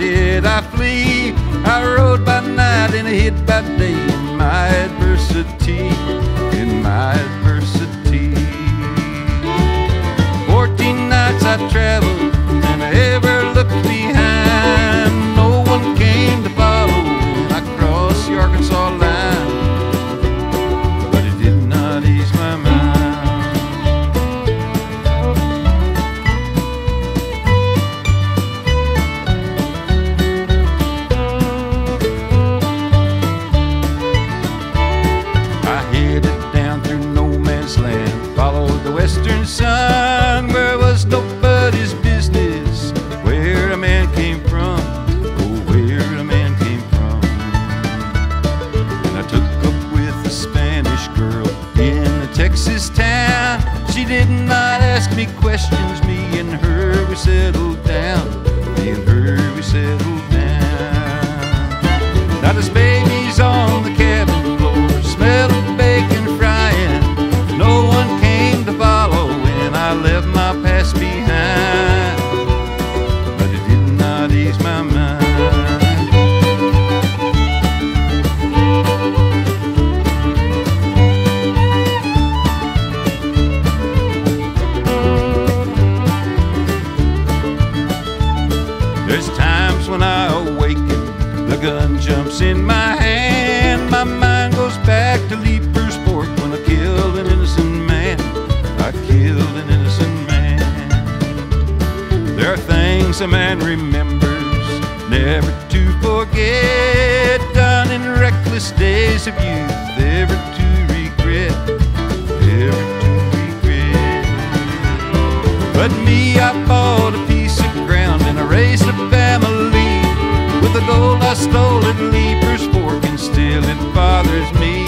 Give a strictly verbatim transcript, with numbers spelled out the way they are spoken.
did I flee? I rode by night and hid by day in my adversity, in my adversity. Fourteen nights I traveled and I ever looked behind. No one came to follow when I crossed the Arkansas line, but it did not ease my mind. Followed the western sun, where was nobody's business where a man came from, oh, where a man came from. And I took up with a Spanish girl in a Texas town. She did not ask me questions, me and her we settled down, me and her we settled down. Now there's babies on the cabin floor, smell of bacon frying. No one came to follow when I left my past behind, but it did not ease my mind. There's times when I awaken, the gun jumps in my hand. My mind goes back to Leipers when I killed an innocent man, I killed an innocent man. There are things a man remembers, never to forget, done in reckless days of youth, ever to regret, ever to regret. But me, I bought a piece of ground and I raised a family with the gold I stole at Leipers Fork, and still it bothers me